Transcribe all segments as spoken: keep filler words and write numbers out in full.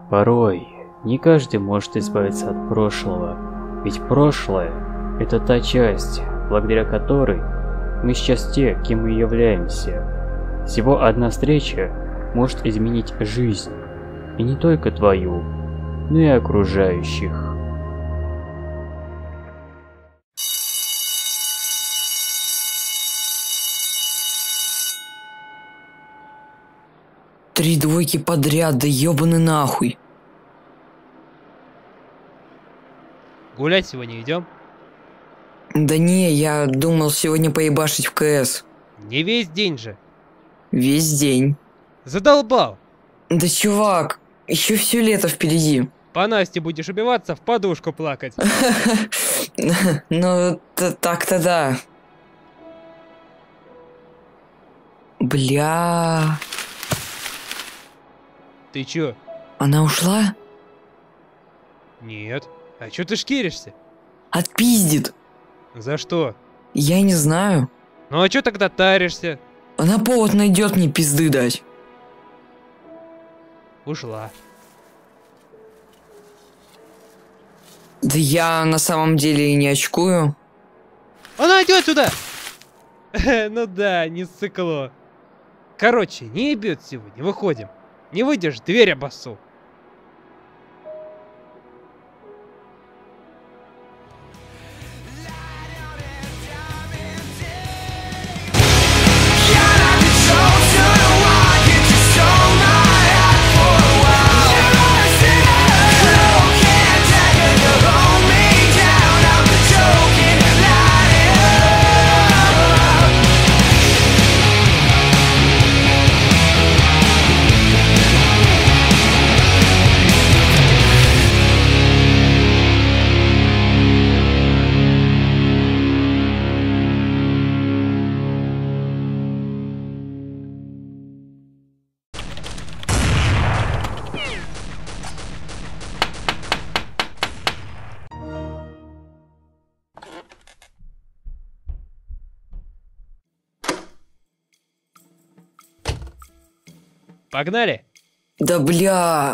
Порой не каждый может избавиться от прошлого, ведь прошлое – это та часть, благодаря которой мы сейчас те, кем мы являемся. Всего одна встреча может изменить жизнь, и не только твою, но и окружающих. Три двойки подряд, да ёбаный нахуй. Гулять сегодня идем? Да не, я думал сегодня поебашить в КС. Не весь день же. Весь день. Задолбал. Да чувак, еще все лето впереди. По Насте будешь убиваться, в подушку плакать. Ну, так-то да. Бля. Ты чё? Она ушла? Нет. А чё ты шкиришься? Отпиздит. За что? Я не знаю. Ну а чё тогда таришься? Она повод найдет мне пизды дать. Ушла. Да я на самом деле и не очкую. Она идет сюда! Ну да, не ссыкло. Короче, не ебет сегодня, выходим. Не выйдешь, дверь обоссу. Погнали! Да бля.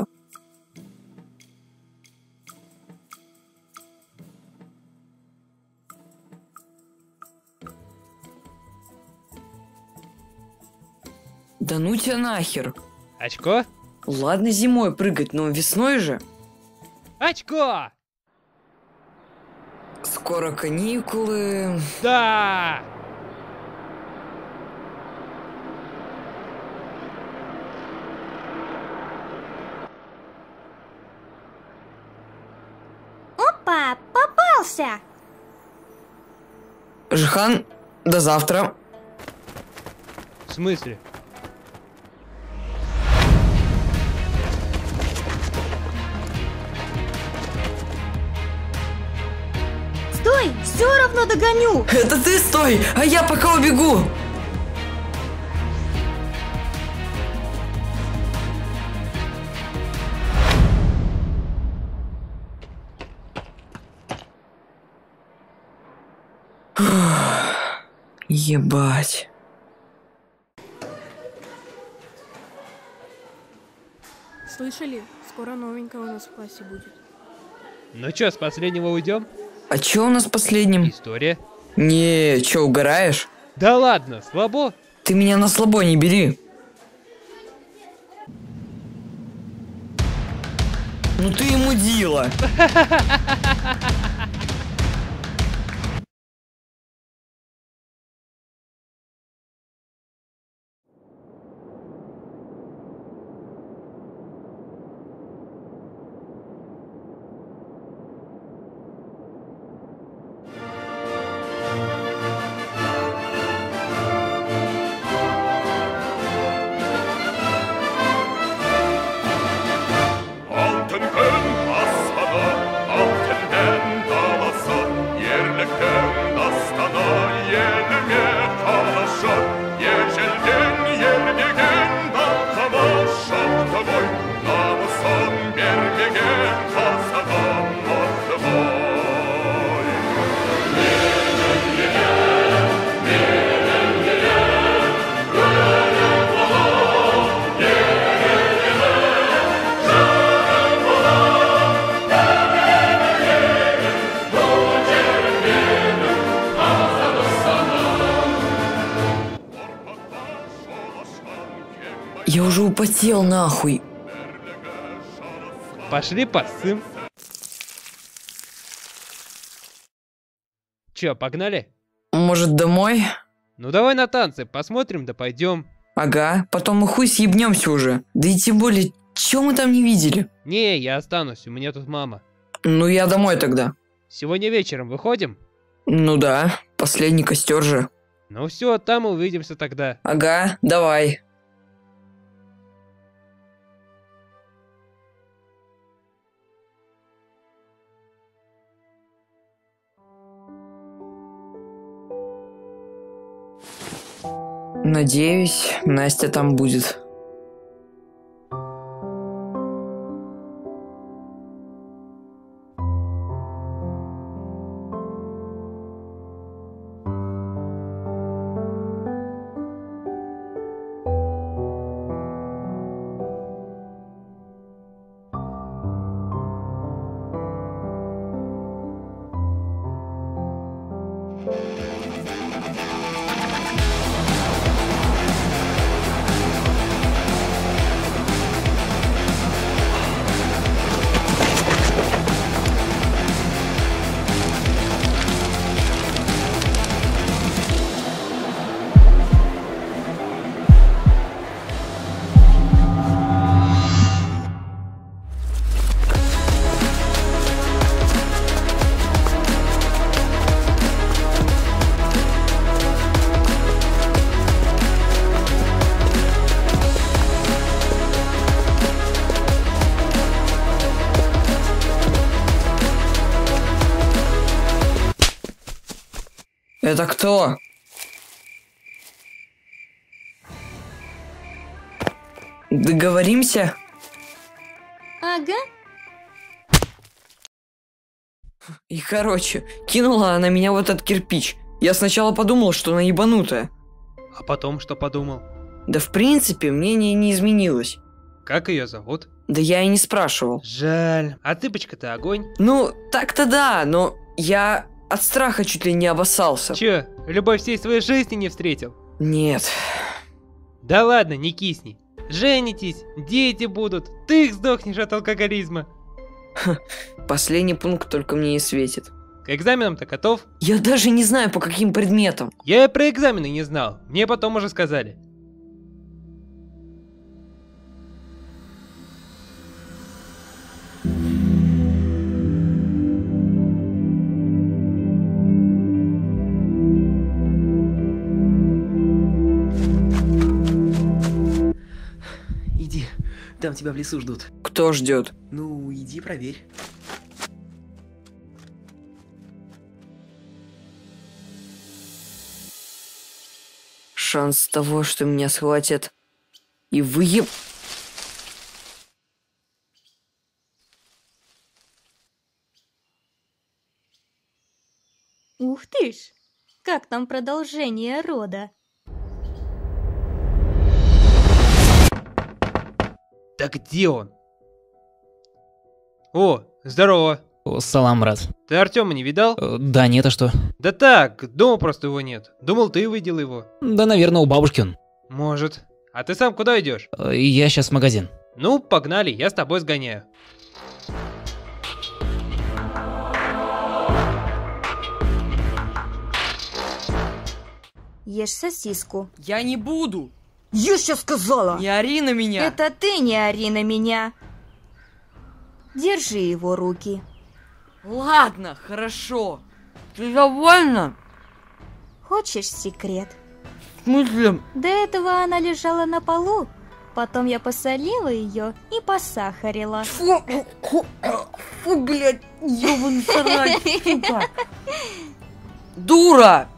Да ну тебя нахер. Очко? Ладно зимой прыгать, но весной же. Очко! Скоро каникулы. Да! Опа, попался! Жихан, до завтра. В смысле? Стой, все равно догоню! Это ты стой, а я пока убегу. Ебать. Слышали? Скоро новенькая у нас в классе будет. Ну чё, с последнего уйдем? А чё у нас последним? История. Не, чё, угораешь? Да ладно, слабо? Ты меня на слабо не бери. Ну ты ему мудила. Mountain Gun, Asana, Mountain употел нахуй. Пошли посым. Чё, погнали? Может, домой? Ну давай на танцы, посмотрим, да пойдем. Ага, потом мы хуй съебнемся уже. Да и тем более, чё мы там не видели? Не, я останусь, у меня тут мама. Ну я домой тогда. Сегодня вечером выходим? Ну да, последний костер же. Ну все, там увидимся тогда. Ага, давай. Надеюсь, Настя там будет. Это кто? Договоримся? Ага. И короче, кинула она меня в этот кирпич. Я сначала подумал, что она ебанутая. А потом что подумал? Да в принципе, мнение не изменилось. Как ее зовут? Да я и не спрашивал. Жаль. А цыпочка-то огонь. Ну, так-то да, но я от страха чуть ли не обоссался. Че, любовь всей своей жизни не встретил? Нет. Да ладно, не кисни. Женитесь, дети будут, ты сдохнешь от алкоголизма. Последний пункт только мне и светит. К экзаменам-то готов? Я даже не знаю, по каким предметам. Я и про экзамены не знал, мне потом уже сказали. Иди, там тебя в лесу ждут. Кто ждет? Ну, иди проверь. Шанс того, что меня схватят и выеб... Ух ты ж! Как там продолжение рода? Да где он? О, здорово. О, салам, брат. Ты Артема не видал? Э, Да нет, а что? Да так, дома просто его нет. Думал, ты видел его. Да, наверное, у бабушки он. Может. А ты сам куда идешь? Э, Я сейчас в магазин. Ну, погнали, я с тобой сгоняю. Ешь сосиску. Я не буду. Я сейчас сказала! Не ори на меня. Это ты не ори на меня. Держи его руки. Ладно, хорошо. Ты довольна? Хочешь секрет? В смысле? До этого она лежала на полу. Потом я посолила ее и посахарила. Фу, фу, фу, блядь, ёбаный сарай, сука. Дура!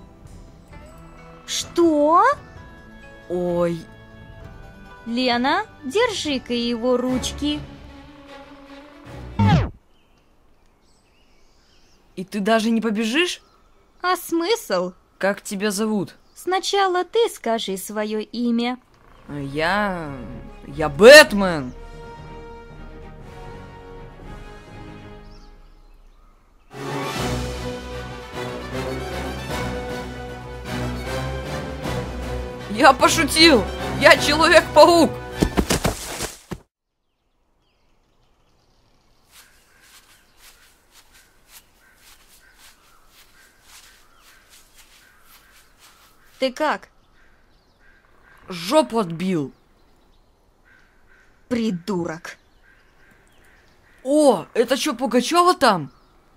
Что? Ой. Лена, держи-ка его ручки. И ты даже не побежишь? А смысл? Как тебя зовут? Сначала ты скажи свое имя. Я... Я Бэтмен. Я пошутил. Я Человек-паук. Ты как? Жопу отбил. Придурок. О, это что, Пугачева там?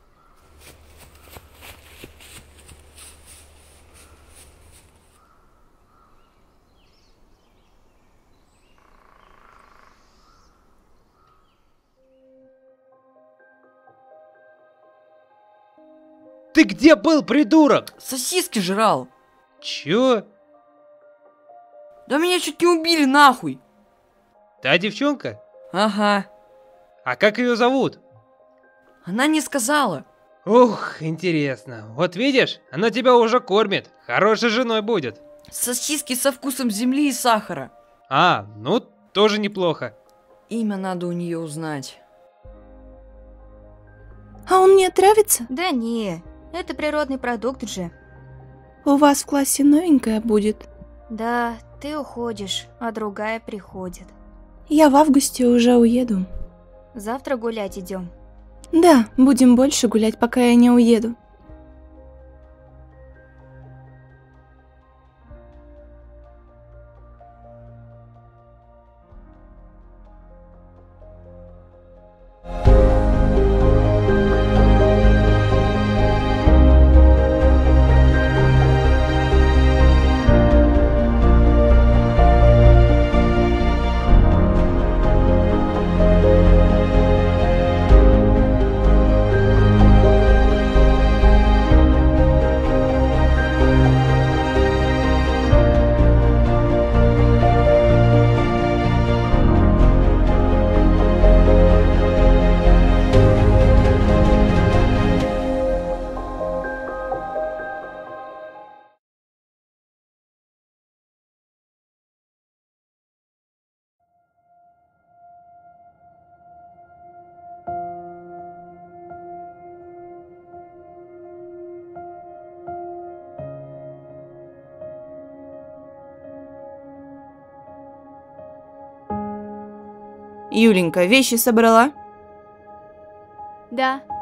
Ты где был, придурок? Сосиски жрал. Чё? Да меня чуть не убили нахуй. Та девчонка? Ага. А как ее зовут? Она не сказала. Ух, интересно. Вот видишь, она тебя уже кормит. Хорошей женой будет. Сосиски со вкусом земли и сахара. А, ну, тоже неплохо. Имя надо у нее узнать. А он не отравится? Да не, это природный продукт же. У вас в классе новенькая будет. Да, ты уходишь, а другая приходит. Я в августе уже уеду. Завтра гулять идем. Да, будем больше гулять, пока я не уеду. Юленька, вещи собрала? Да.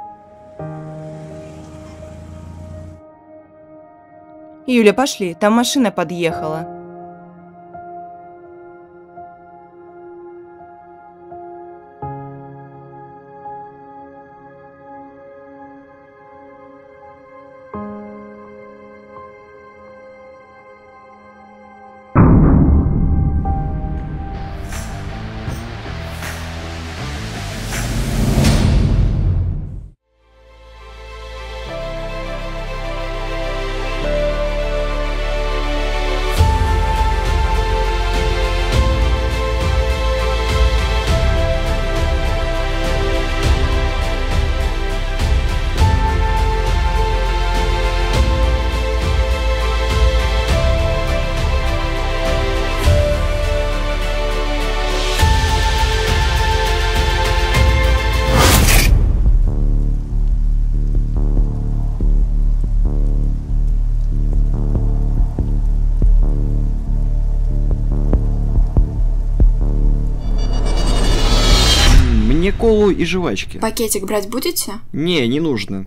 Юля, пошли, там машина подъехала. Мне колу и жвачки. Пакетик брать будете? Не, не нужно.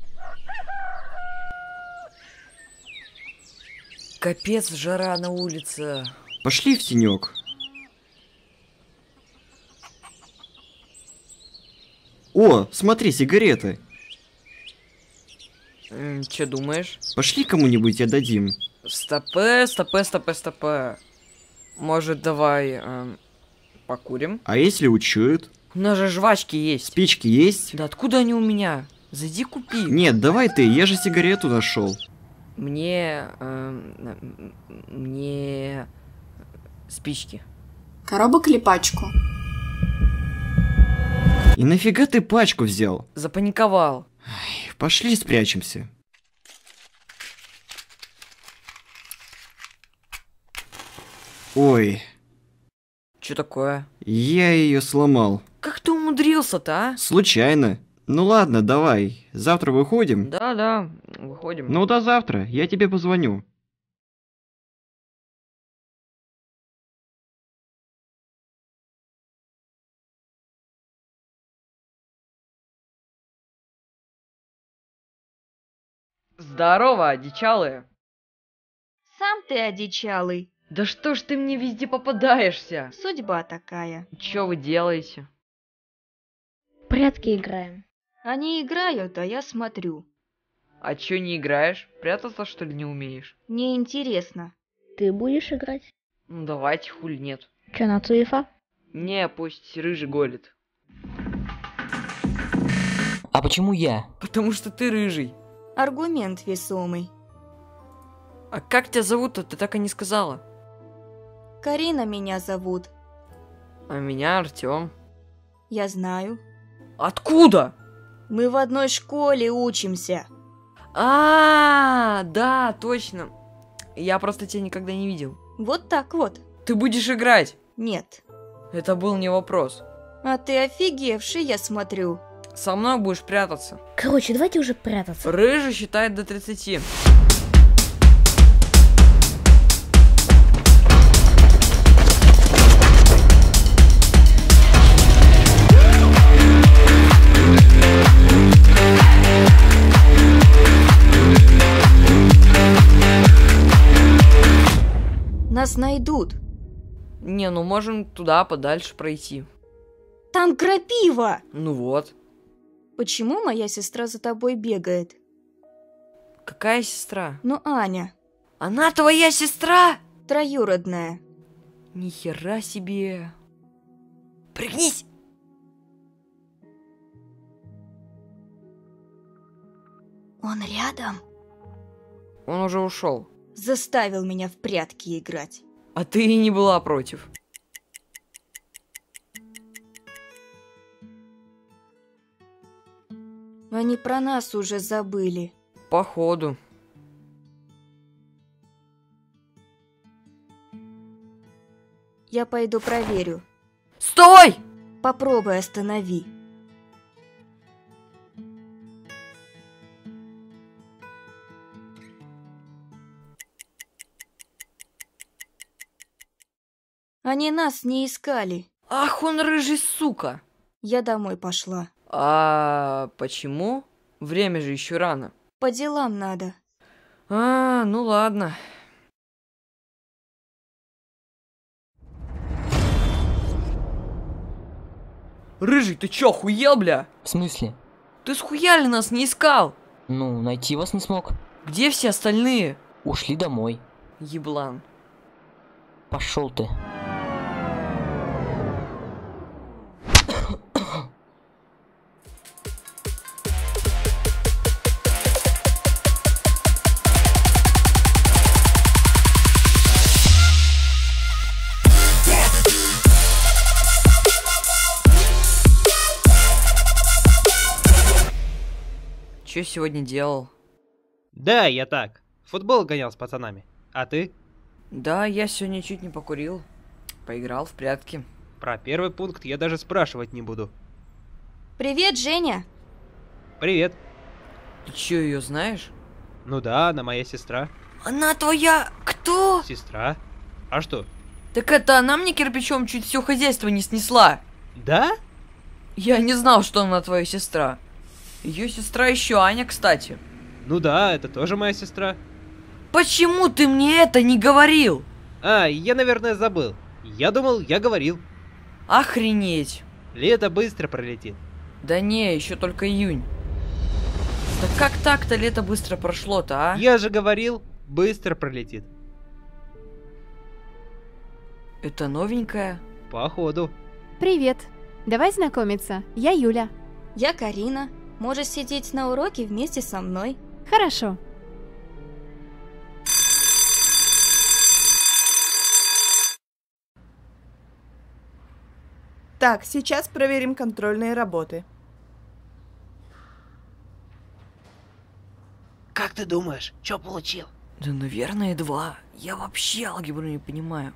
Капец, жара на улице. Пошли в тенек. О, смотри, сигареты. М, Че думаешь? Пошли кому-нибудь отдадим. Стопе, стопе, стопе, стопе. Может, давай эм, покурим? А если учуют? У нас же жвачки есть. Спички есть? Да откуда они у меня? Зайди купи. Нет, давай ты, я же сигарету нашел. Мне... эм, м, мне... спички. Коробок или пачку? И нафига ты пачку взял? Запаниковал. Пошли спрячемся. Ой, Че такое? я ее сломал. Как ты умудрился-то, а? Случайно. Ну ладно, давай. Завтра выходим? Да-да, выходим. Ну до завтра, я тебе позвоню. Здорово, одичалые. Сам ты одичалый. Да что ж ты мне везде попадаешься? Судьба такая. Чё вы делаете? Прятки играем. Они играют, а я смотрю. А чё не играешь? Прятаться что ли не умеешь? Неинтересно. Ты будешь играть? Ну давайте, хули нет. Чё, на цуефа? Не, пусть рыжий голит. А почему я? Потому что ты рыжий. Аргумент весомый. А как тебя зовут-то? Ты так и не сказала. Карина меня зовут. А меня Артём. Я знаю. Откуда? Мы в одной школе учимся. А, да, точно. Я просто тебя никогда не видел. Вот так вот. Ты будешь играть? Нет. Это был не вопрос. А ты офигевший, я смотрю. Со мной будешь прятаться. Короче, давайте уже прятаться. Рыжий считает до тридцати. Нас найдут. Не, ну можем туда подальше пройти. Там крапива! Ну вот. Почему моя сестра за тобой бегает? Какая сестра? Ну, Аня. Она твоя сестра? Троюродная. Ни хера себе. Пригнись! Он рядом? Он уже ушел. Заставил меня в прятки играть. А ты и не была против. Они про нас уже забыли. Походу. Я пойду проверю. Стой! Попробуй останови. Они нас не искали. Ах, он рыжий, сука. Я домой пошла. А почему? Время же еще рано. По делам надо. А, ну ладно. Рыжий, ты чё, охуел, бля? В смысле? Ты схуяли нас не искал? Ну, найти вас не смог. Где все остальные? Ушли домой. Еблан. Пошел ты. Чё сегодня делал? Да, я так. Футбол гонял с пацанами. А ты? Да, я сегодня чуть не покурил. Поиграл в прятки. Про первый пункт я даже спрашивать не буду. Привет, Женя. Привет. Ты чё, её знаешь? Ну да, она моя сестра. Она твоя... Кто? Сестра? А что? Так это она мне кирпичом чуть все хозяйство не снесла. Да? Я не знал, что она твоя сестра. Ее сестра еще Аня, кстати. Ну да, это тоже моя сестра. Почему ты мне это не говорил? А, я, наверное, забыл. Я думал, я говорил. Охренеть. Лето быстро пролетит. Да не, еще только июнь. Да как так-то лето быстро прошло-то, а? Я же говорил, быстро пролетит. Это новенькая? Походу. Привет. Давай знакомиться. Я Юля. Я Карина. Можешь сидеть на уроке вместе со мной. Хорошо. Так, сейчас проверим контрольные работы. Как ты думаешь, что получил? Да, наверное, два. Я вообще алгебру не понимаю.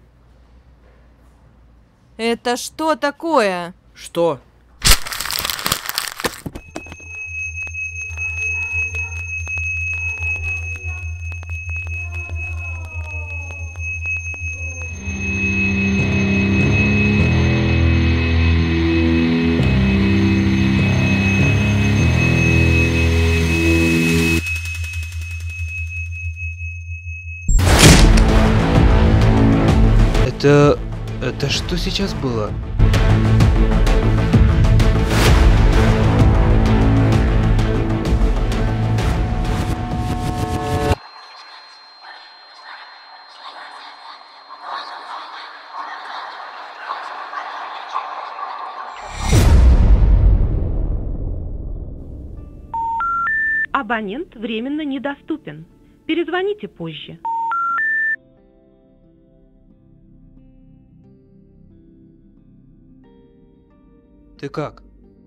Это что такое? Что? Это... Это что сейчас было? Абонент временно недоступен. Перезвоните позже. Ты как?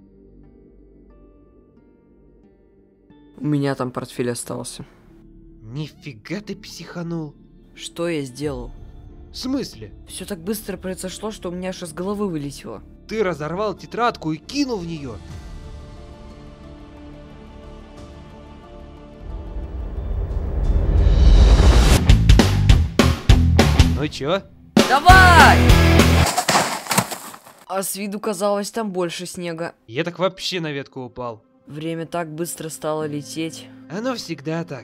У меня там портфель остался. Нифига ты психанул. Что я сделал? В смысле? Все так быстро произошло, что у меня аж из головы вылетело. Ты разорвал тетрадку и кинул в нее. Ну чё? Давай! А с виду казалось, там больше снега. Я так вообще на ветку упал. Время так быстро стало лететь. Оно всегда так.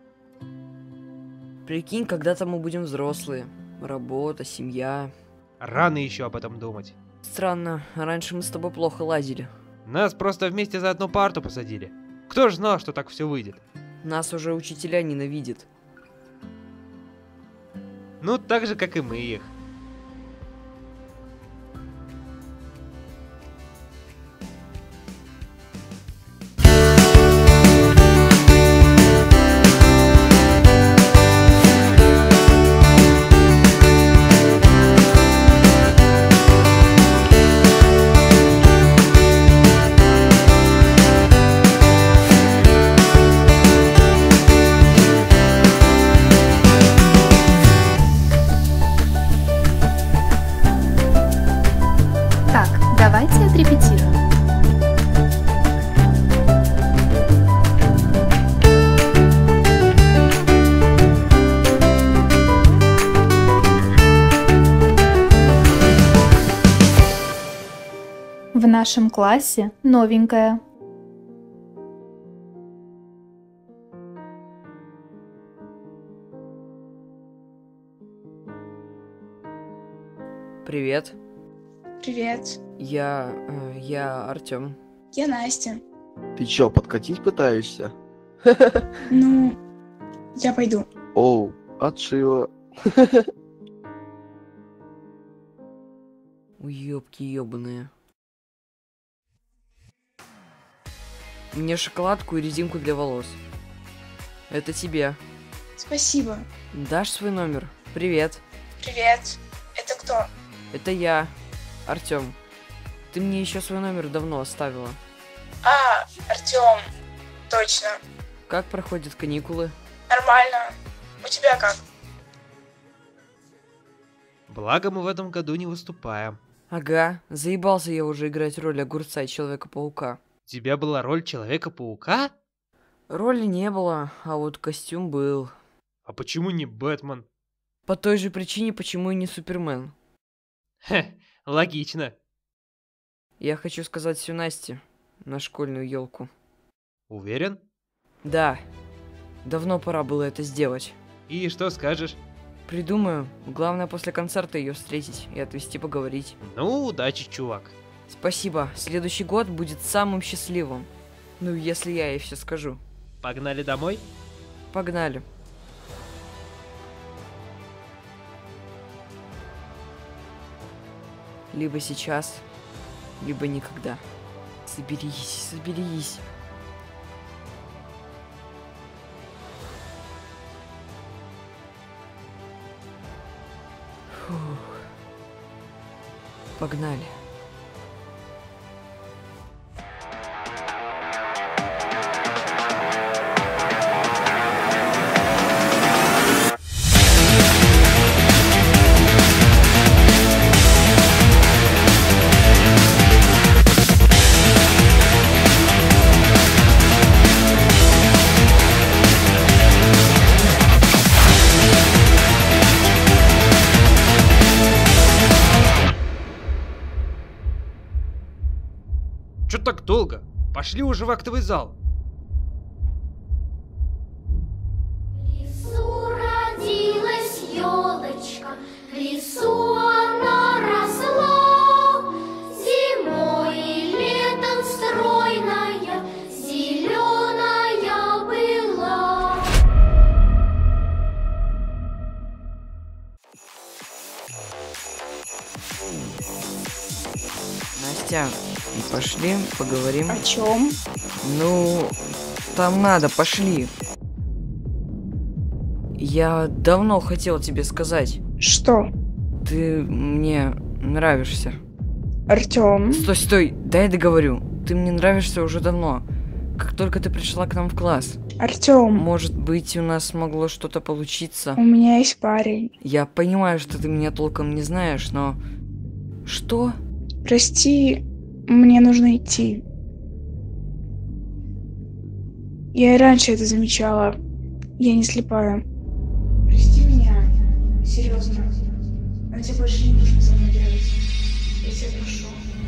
Прикинь, когда-то мы будем взрослые. Работа, семья. Рано еще об этом думать. Странно, раньше мы с тобой плохо лазили. Нас просто вместе за одну парту посадили. Кто ж знал, что так все выйдет? Нас уже учителя ненавидят. Ну, так же, как и мы их. Давайте отрепетируем. В нашем классе новенькая. Привет. Привет. Я... Э, я Артём. Я Настя. Ты чё, подкатить пытаешься? Ну, я пойду. Оу, отшила. Уёбки ёбаные. Мне шоколадку и резинку для волос. Это тебе. Спасибо. Дашь свой номер? Привет. Привет. Это кто? Это я, Артём. Ты мне еще свой номер давно оставила. А, Артём. Точно. Как проходят каникулы? Нормально. У тебя как? Благо мы в этом году не выступаем. Ага, заебался я уже играть роль огурца и Человека-паука. У тебя была роль Человека-паука? Роли не было, а вот костюм был. А почему не Бэтмен? По той же причине, почему и не Супермен. Хе, логично. Я хочу сказать всю Насте на школьную елку. Уверен? Да. Давно пора было это сделать. И что скажешь? Придумаю. Главное после концерта ее встретить и отвезти поговорить. Ну, удачи, чувак. Спасибо. Следующий год будет самым счастливым. Ну, если я ей все скажу. Погнали домой? Погнали. Либо сейчас, либо никогда. Соберись, соберись. Фух. Погнали. Чё так долго? Пошли уже в актовый зал. В лесу родилась елочка, в лесу Настя, пошли поговорим. О чем? Ну, там надо, пошли. Я давно хотел тебе сказать. Что? Ты мне нравишься. Артём. Стой, стой, дай договорю. Ты мне нравишься уже давно. Как только ты пришла к нам в класс. Артём. Может быть, у нас могло что-то получиться. У меня есть парень. Я понимаю, что ты меня толком не знаешь, но... Что? Прости, мне нужно идти. Я и раньше это замечала. Я не слепая. Прости меня. Серьезно. Но тебе больше не нужно за мной бегать. Я тебя прошу.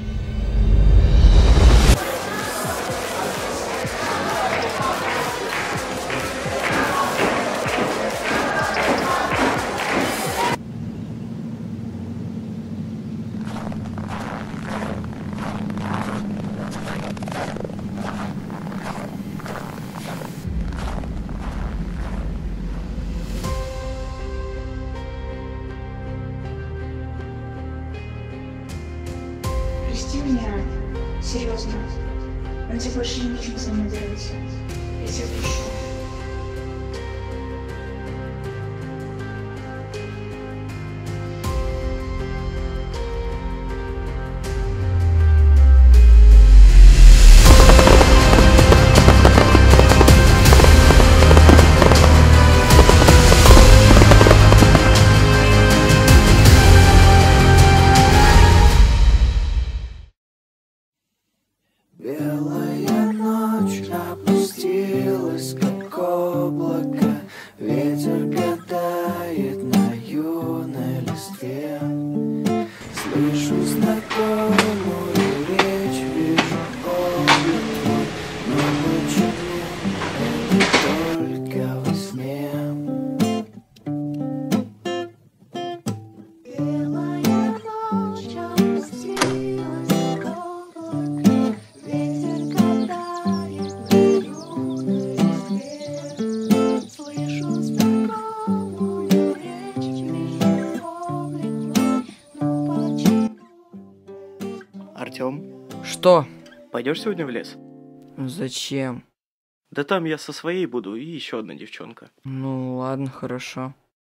Прости меня. Серьезно. Но тебе больше не нужно за мной бегать. Я тебя прошу. Белая ночь опустилась, как облако. Ветер гадает на юной листве. Слышу знакомую речь, вижу облик твой, но почему это только во сне? Белая ночь опустилась, как облако. Артём, Что? пойдешь сегодня в лес? Зачем? Да там я со своей буду и еще одна девчонка. Ну ладно, хорошо.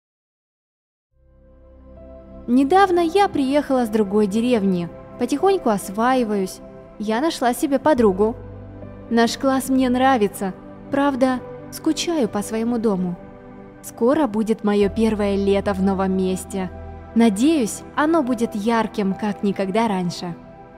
Недавно я приехала с другой деревни. Потихоньку осваиваюсь. Я нашла себе подругу. Наш класс мне нравится. Правда, скучаю по своему дому. Скоро будет мое первое лето в новом месте. Надеюсь, оно будет ярким, как никогда раньше.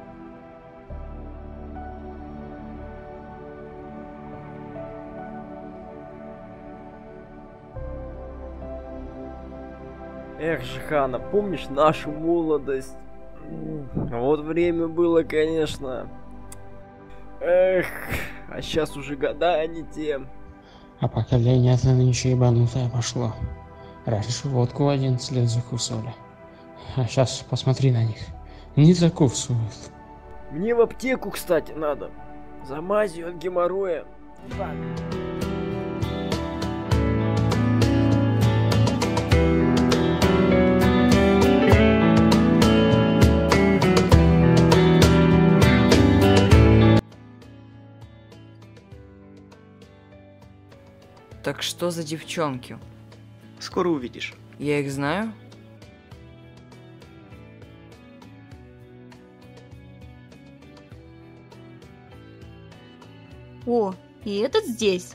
Эх, Жихана, помнишь нашу молодость? Вот время было, конечно. Эх, а сейчас уже года не те. А поколение-то нынче ебанутое пошло. Раньше водку в одиннадцать лет закусывали. А сейчас посмотри на них. Не закусывают. Мне в аптеку, кстати, надо. За мазью от геморроя. Так. Так что за девчонки? Скоро увидишь. Я их знаю? О, и этот здесь.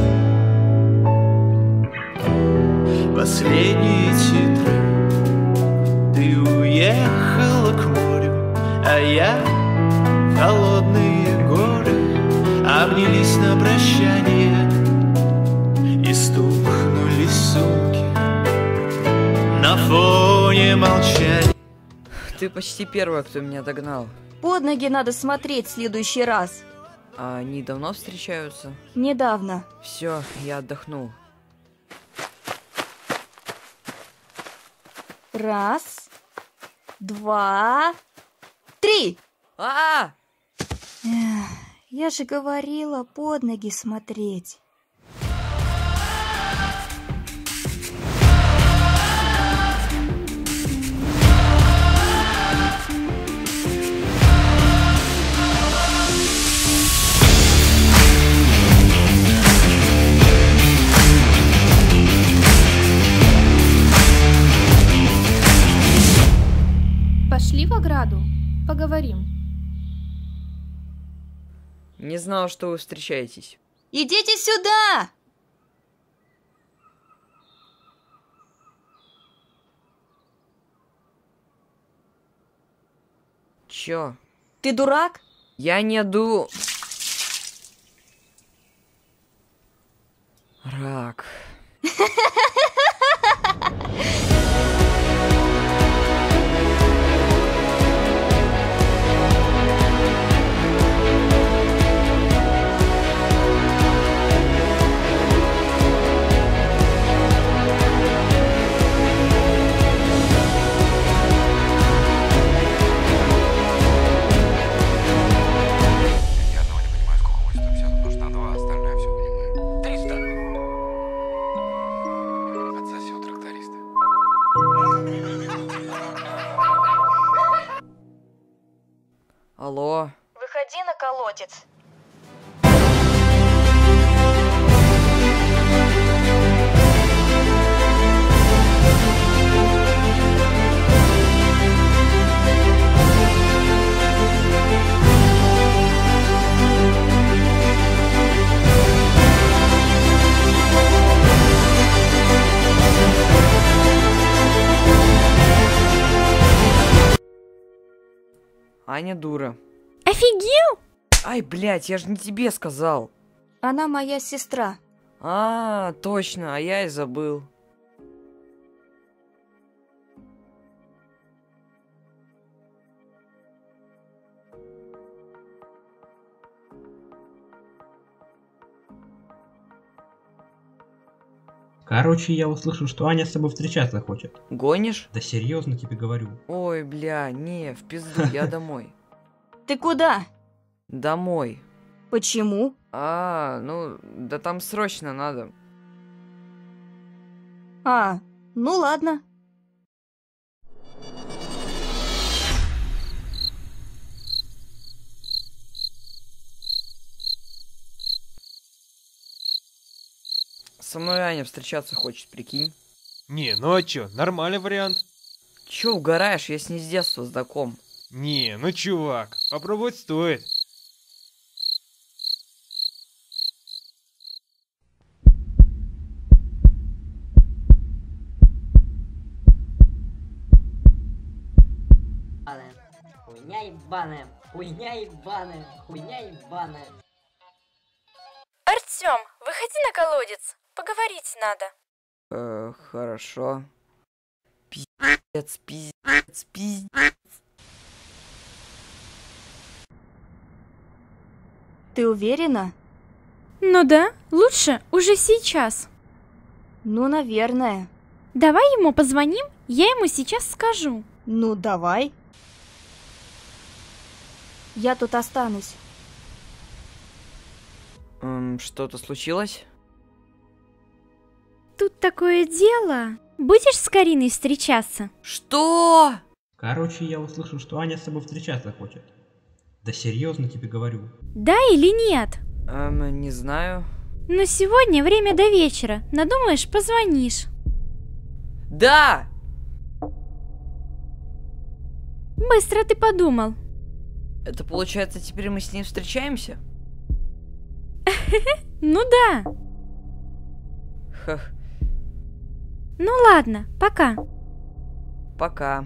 Последние титры. Ты уехала к морю, а я в холодные горы. Обнялись на прощание и стукнули сумки на фоне молчания. Ты почти первая, кто меня догнал. Под ноги надо смотреть в следующий раз. А они давно встречаются? Недавно. Все, я отдохнул. Раз, два, три. А! Эх, я же говорила под ноги смотреть. сяду. Поговорим. Не знал, что вы встречаетесь. Идите сюда! Чё? Ты дурак? Я не ду... Рак. Алло. Выходи на колодец. Аня дура. Офигел? Ай, блядь, я же не тебе сказал. Она моя сестра. А, точно, а я и забыл. Короче, я услышал, что Аня с тобой встречаться хочет. Гонишь? Да серьезно тебе говорю. Ой, бля, не, в пизду, я домой. Ты куда? Домой. Почему? А, ну, да там срочно надо. А, ну ладно. Со мной Аня встречаться хочет, прикинь. Не, ну а чё, нормальный вариант. Чё угораешь, я с ней с детства знаком. Не, ну чувак, попробовать стоит. Хуйня ебаная, хуйня ебаная, хуйня ебаная. Артём, выходи на колодец. Поговорить надо. Э, хорошо. Пиздец, пиздец, пиздец. Ты уверена? Ну да, лучше уже сейчас. Ну, наверное. Давай ему позвоним, я ему сейчас скажу. Ну, давай. Я тут останусь. Эм, что-то случилось? Тут такое дело. Будешь с Кариной встречаться? Что? Короче, я услышал, что Аня с тобой встречаться хочет. Да серьезно тебе говорю. Да или нет? Эм, не знаю. Но сегодня время до вечера. Надумаешь, позвонишь. Да! Быстро ты подумал. Это получается, теперь мы с ним встречаемся? Ну да. Хах. Ну ладно, пока. Пока.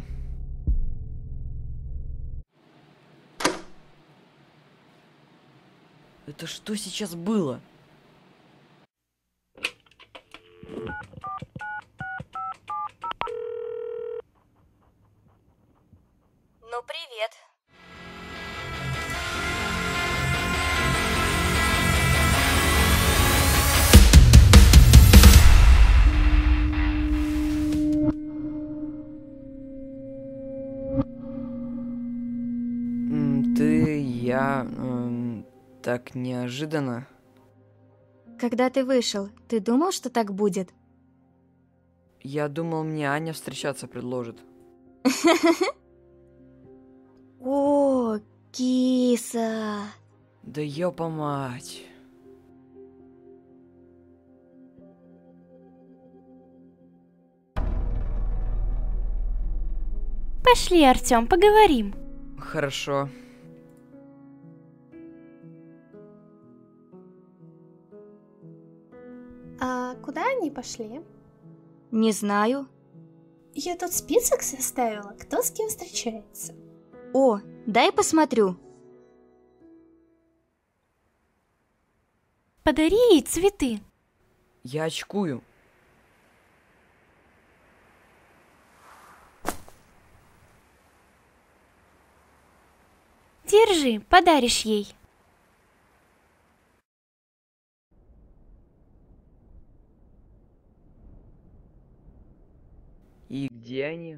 Это что сейчас было? Ну, привет. Ты, я... Эм, так неожиданно. Когда ты вышел, ты думал, что так будет? Я думал, мне Аня встречаться предложит. О, киса. Да ёпа мать. Пошли, Артём, поговорим. Хорошо. А куда они пошли? Не знаю. Я тут список составила, кто с кем встречается. О, дай посмотрю. Подари ей цветы. Я очкую. Держи, подаришь ей. И где они?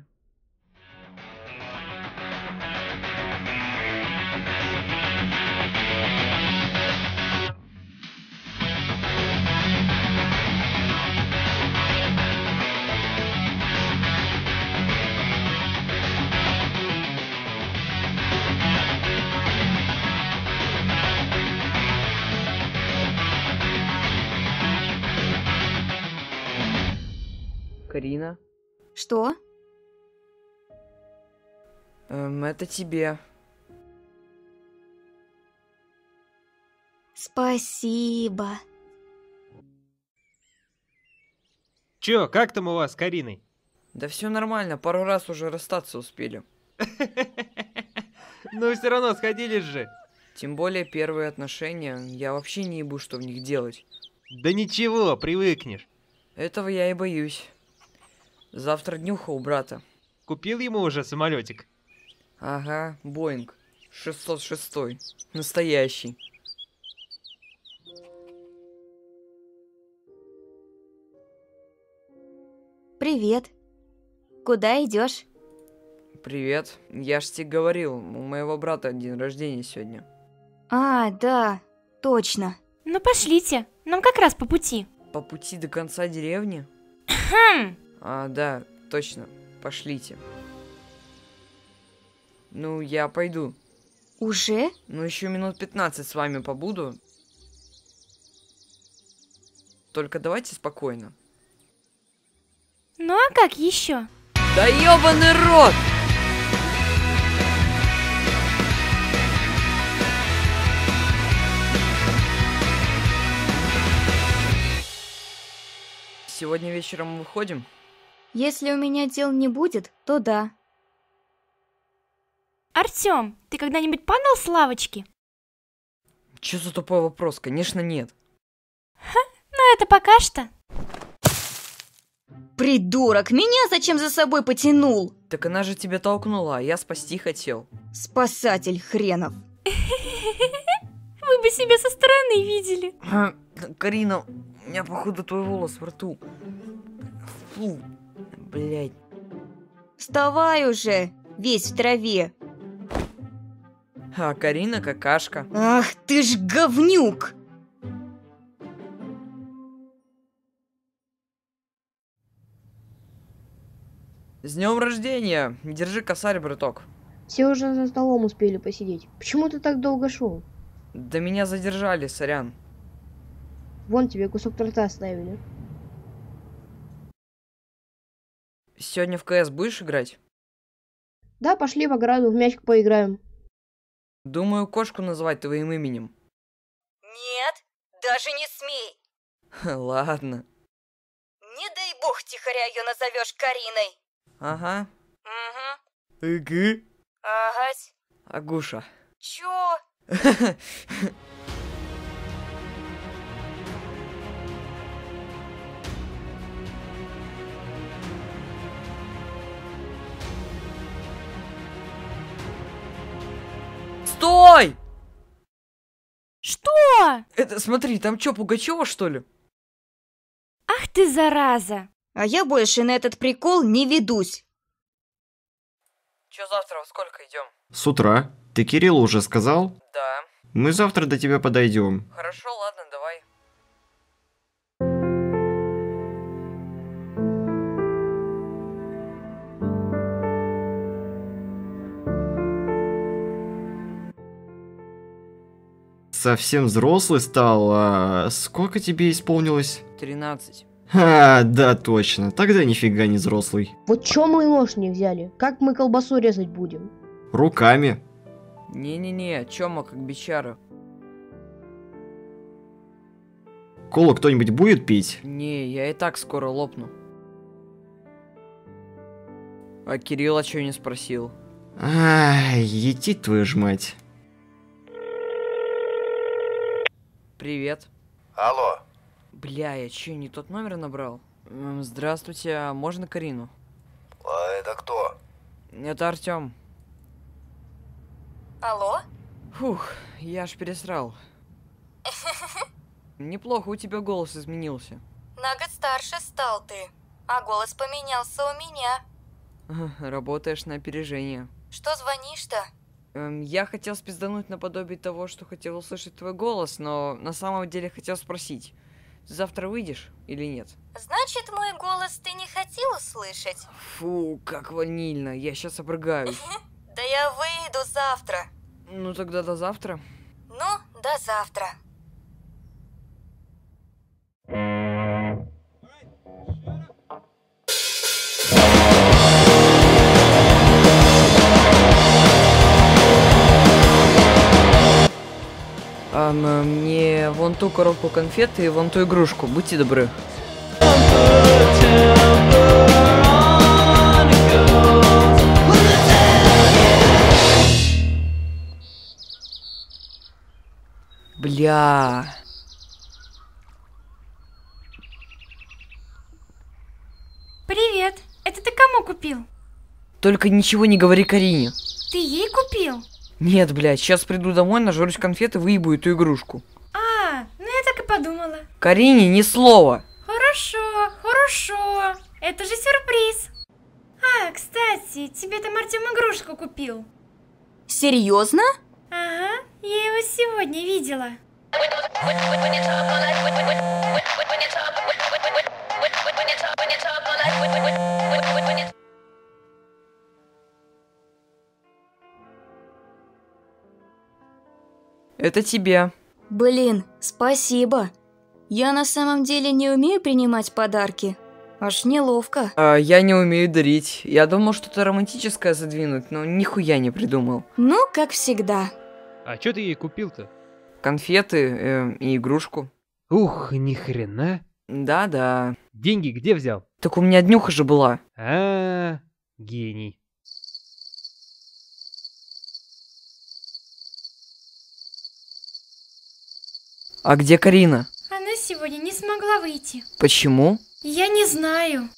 Карина? Что? Эм, это тебе. Спасибо. Чё, как там у вас с Кариной? Да все нормально, пару раз уже расстаться успели. Ну все равно сходились же. Тем более первые отношения, я вообще не ебу, что в них делать. Да ничего, привыкнешь. Этого я и боюсь. Завтра днюха у брата. Купил ему уже самолетик? Ага, Боинг шестьсот шесть. Настоящий. Привет. Куда идешь? Привет. Я ж тебе говорил, у моего брата день рождения сегодня. А, да, точно. Ну пошлите, нам как раз по пути. По пути до конца деревни? Хм. А, да, точно. Пошлите. Ну, я пойду. Уже? Ну, еще минут пятнадцать с вами побуду. Только давайте спокойно. Ну а как еще? Да ёбаный рот! Сегодня вечером мы выходим? Если у меня дел не будет, то да. Артём, ты когда-нибудь падал с лавочки? Чё за тупой вопрос? Конечно, нет. Ха, ну это пока что. Придурок, меня зачем за собой потянул? Так она же тебя толкнула, а я спасти хотел. Спасатель хренов. Вы бы себя со стороны видели. Карина, у меня походу твой волос в рту. Фу, блядь. Вставай уже, весь в траве. А Карина какашка. Ах ты ж говнюк! С днем рождения! Держи косарь, браток. Все уже за столом успели посидеть. Почему ты так долго шел? Да меня задержали, сорян. Вон тебе кусок торта оставили. Сегодня в КС будешь играть? Да, пошли в ограду, в мячик поиграем. Думаю, кошку называть твоим именем. Нет, даже не смей. Ладно. Не дай бог тихоря ее назовешь Кариной. Ага. Угу. Угу. Агась. Агуша. Чё? Стой! Что? Это, смотри, там чё, Пугачева, что ли? Ах ты, зараза! А я больше на этот прикол не ведусь. Чё завтра, во сколько идем? С утра. Ты Кириллу уже сказал? Да. Мы завтра до тебя подойдем. Хорошо, ладно, давай. Совсем взрослый стал, а сколько тебе исполнилось? тринадцать. А, да, точно. Тогда нифига не взрослый. Вот чё мы нож не взяли? Как мы колбасу резать будем? Руками. Не-не-не, Чома как бичара. Колу кто-нибудь будет пить? Не, я и так скоро лопну. А Кирилл о чё не спросил? Ай, ети твою ж мать. Привет. Алло. Бля, я чё, не тот номер набрал? М, Здравствуйте, а можно Карину? А это кто? Это Артём. Алло? Фух, я аж пересрал. Неплохо у тебя голос изменился. На год старше стал ты, а голос поменялся у меня. Работаешь на опережение. Что звонишь-то? Эм, я хотел спиздануть наподобие того, что хотел услышать твой голос, но на самом деле хотел спросить. Ты завтра выйдешь или нет? Значит, мой голос ты не хотел услышать? Фу, как ванильно, я сейчас обрыгаюсь. Да я выйду завтра. Ну тогда до завтра. Ну, до завтра. А, мне вон ту коробку конфет и вон ту игрушку, будьте добры. Бля. Привет. Это ты кому купил? Только ничего не говори Карине. Ты ей купил? Нет, блядь, сейчас приду домой, нажрусь конфет и выебу эту игрушку. А, ну я так и подумала. Карине ни слова. Хорошо, хорошо. Это же сюрприз. А, кстати, тебе там Артём игрушку купил. Серьезно? Ага, я его сегодня видела. Это тебе. Блин, спасибо. Я на самом деле не умею принимать подарки. Аж неловко. А, я не умею дарить. Я думал, что-то романтическое задвинуть, но нихуя не придумал. Ну, как всегда. А чё ты ей купил-то? Конфеты э, и игрушку. Ух, ни хрена. Да-да. Деньги где взял? Так у меня днюха же была. А, гений. А где Карина? Она сегодня не смогла выйти. Почему? Я не знаю.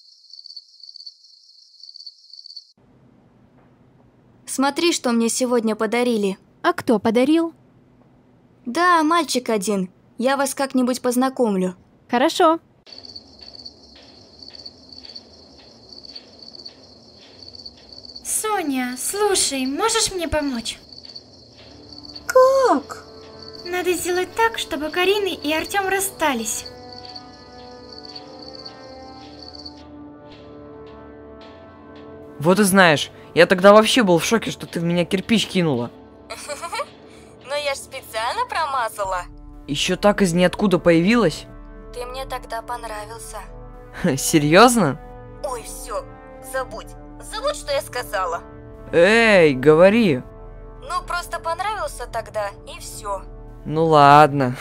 Смотри, что мне сегодня подарили. А кто подарил? Да, мальчик один. Я вас как-нибудь познакомлю. Хорошо. Соня, слушай, можешь мне помочь? Как? Надо сделать так, чтобы Карина и Артём расстались. Вот и знаешь, я тогда вообще был в шоке, что ты в меня кирпич кинула. Но я ж специально промазала. Еще так из ниоткуда появилась? Ты мне тогда понравился. Серьезно? Ой, все, забудь. Забудь, что я сказала. Эй, говори. Ну, просто понравился тогда, и все. Ну ладно.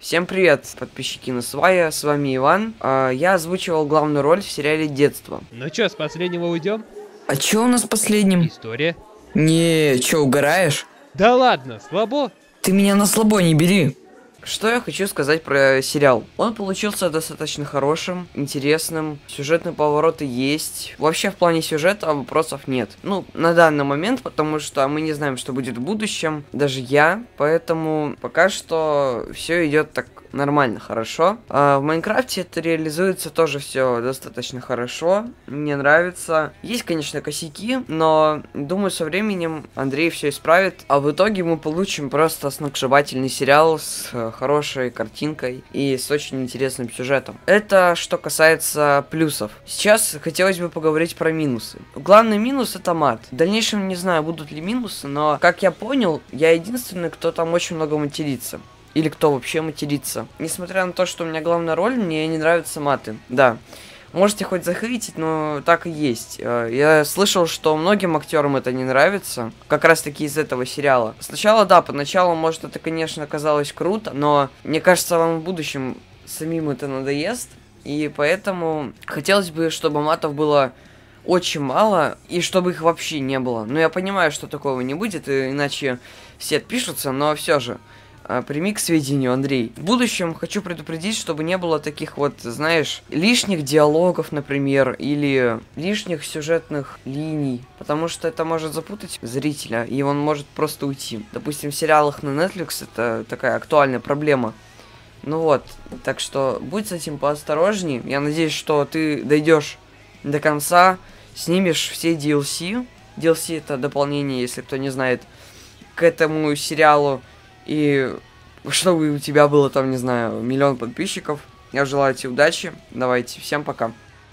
Всем привет, подписчики Насвая, с вами Иван. А, я озвучивал главную роль в сериале «Детство». Ну чё, с последнего уйдем? А чё у нас последним? История. Не, чё, угораешь? Да ладно, слабо? Ты меня на слабо не бери. Что я хочу сказать про сериал? Он получился достаточно хорошим, интересным, сюжетные повороты есть. Вообще в плане сюжета вопросов нет. Ну, на данный момент, потому что мы не знаем, что будет в будущем, даже я, поэтому пока что все идет так нормально, хорошо. А в Майнкрафте это реализуется тоже все достаточно хорошо, мне нравится. Есть, конечно, косяки, но думаю, со временем Андрей все исправит, а в итоге мы получим просто сногсшибательный сериал с хорошей картинкой и с очень интересным сюжетом. Это что касается плюсов. Сейчас хотелось бы поговорить про минусы. Главный минус — это мат. В дальнейшем не знаю, будут ли минусы, но, как я понял, я единственный, кто там очень много матерится. Или кто вообще матерится. Несмотря на то, что у меня главная роль, мне не нравятся маты. Да. Можете хоть захейтить, но так и есть. Я слышал, что многим актерам это не нравится. Как раз таки из этого сериала. Сначала, да, поначалу, может, это, конечно, казалось круто, но мне кажется, вам в будущем самим это надоест. И поэтому хотелось бы, чтобы матов было очень мало, и чтобы их вообще не было. Но я понимаю, что такого не будет, иначе все отпишутся, но все же. Прими к сведению, Андрей. В будущем хочу предупредить, чтобы не было таких вот, знаешь, лишних диалогов, например, или лишних сюжетных линий, потому что это может запутать зрителя, и он может просто уйти. Допустим, в сериалах на Netflix это такая актуальная проблема. Ну вот, так что будь с этим поосторожней. Я надеюсь, что ты дойдешь до конца, снимешь все ди эл си. ди эл си это дополнение, если кто не знает, к этому сериалу. И чтобы у тебя было там, не знаю, миллион подписчиков. Я желаю тебе удачи. Давайте, всем пока.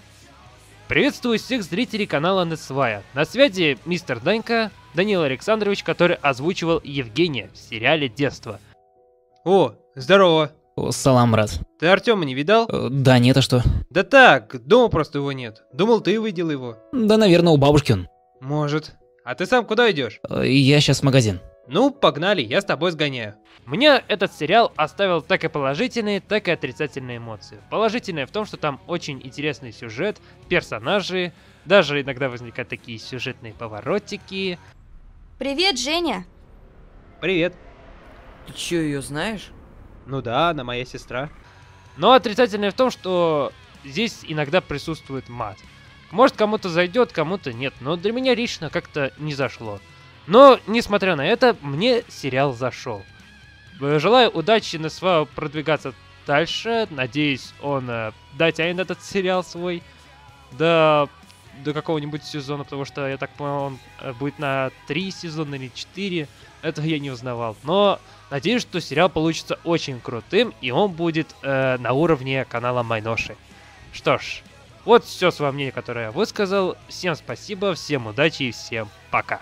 Приветствую всех зрителей канала Насвая. На связи мистер Данька, Данил Александрович, который озвучивал Евгения в сериале «Детство». О, здорово. О, салам, брат. Ты Артема не видал? Э, да нет, а что? Да так, дома просто его нет. Думал, ты видел его. Да, наверное, у бабушки он. Может. А ты сам куда идешь? Э, я сейчас в магазин. Ну, погнали, я с тобой сгоняю. Мне этот сериал оставил так и положительные, так и отрицательные эмоции. Положительное в том, что там очень интересный сюжет, персонажи, даже иногда возникают такие сюжетные поворотики. Привет, Женя. Привет. Ты чё, ее знаешь? Ну да, она моя сестра. Но отрицательное в том, что здесь иногда присутствует мат. Может, кому-то зайдет, кому-то нет, но для меня лично как-то не зашло. Но, несмотря на это, мне сериал зашел. Желаю удачи на свое продвигаться дальше. Надеюсь, он э, дотянет этот сериал свой до, до какого-нибудь сезона, потому что, я так понял, он будет на три сезона или четыре. Это я не узнавал. Но надеюсь, что сериал получится очень крутым, и он будет э, на уровне канала Майноши. Что ж, вот все свое мнение, которое я высказал. Всем спасибо, всем удачи и всем пока.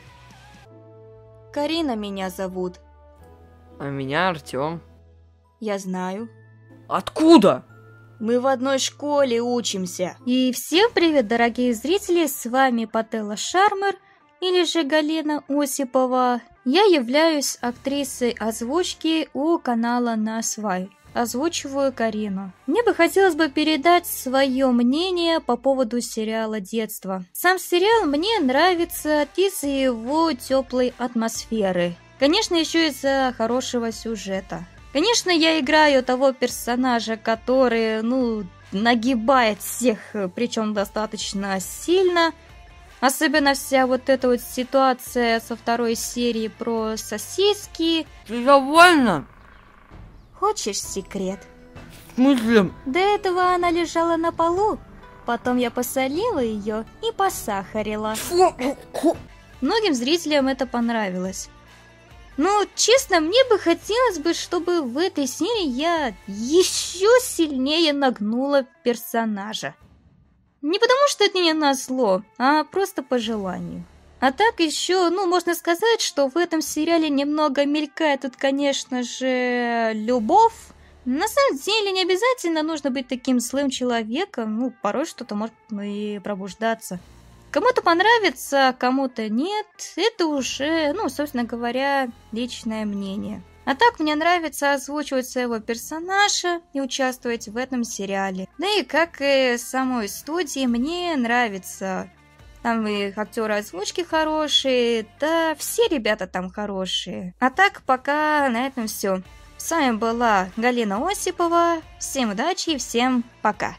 Карина меня зовут. А меня Артем. Я знаю. Откуда? Мы в одной школе учимся. И всем привет, дорогие зрители, с вами Пателла Шармер, или же Галина Осипова. Я являюсь актрисой озвучки у канала Насвай. Озвучиваю Карину. Мне бы хотелось бы передать свое мнение по поводу сериала «Детство». Сам сериал мне нравится из-за его теплой атмосферы. Конечно, еще из-за хорошего сюжета. Конечно, я играю того персонажа, который, ну, нагибает всех, причем достаточно сильно. Особенно вся вот эта вот ситуация со второй серии про сосиски. Ты довольна? Хочешь секрет? В смысле? До этого она лежала на полу. Потом я посолила ее и посахарила. Многим зрителям это понравилось. Ну, честно, мне бы хотелось бы, чтобы в этой серии я еще сильнее нагнула персонажа. Не потому, что это не назло, а просто по желанию. А так еще, ну, можно сказать, что в этом сериале немного мелькает тут, конечно же, любовь. На самом деле не обязательно нужно быть таким злым человеком, ну, порой что-то может и пробуждаться. Кому-то понравится, кому-то нет, это уже, ну, собственно говоря, личное мнение. А так мне нравится озвучивать своего персонажа и участвовать в этом сериале. Да и как и самой студии мне нравится. Там и актеры озвучки хорошие, да все ребята там хорошие. А так пока на этом все. С вами была Галина Осипова. Всем удачи и всем пока.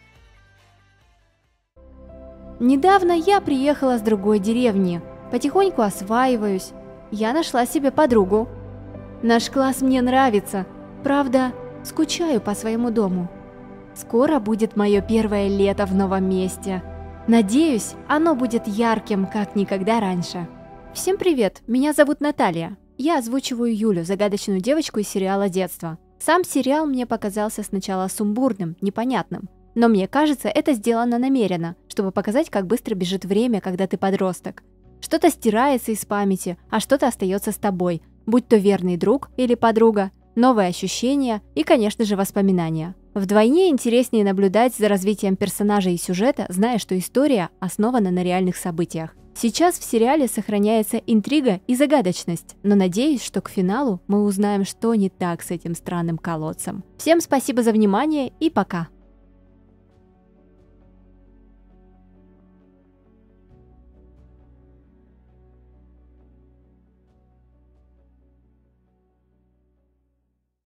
Недавно я приехала с другой деревни. Потихоньку осваиваюсь. Я нашла себе подругу. Наш класс мне нравится. Правда, скучаю по своему дому. Скоро будет мое первое лето в новом месте. Надеюсь, оно будет ярким, как никогда раньше. Всем привет, меня зовут Наталья. Я озвучиваю Юлю, загадочную девочку из сериала детства. Сам сериал мне показался сначала сумбурным, непонятным. Но мне кажется, это сделано намеренно, чтобы показать, как быстро бежит время, когда ты подросток. Что-то стирается из памяти, а что-то остается с тобой, будь то верный друг или подруга, новые ощущения и, конечно же, воспоминания. Вдвойне интереснее наблюдать за развитием персонажа и сюжета, зная, что история основана на реальных событиях. Сейчас в сериале сохраняется интрига и загадочность, но надеюсь, что к финалу мы узнаем, что не так с этим странным колодцем. Всем спасибо за внимание и пока!